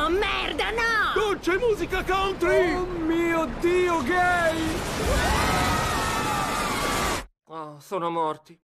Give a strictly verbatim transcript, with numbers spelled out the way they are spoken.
No, merda, no! Oh, c'è musica country! Oh mio Dio, gay! Oh, sono morti.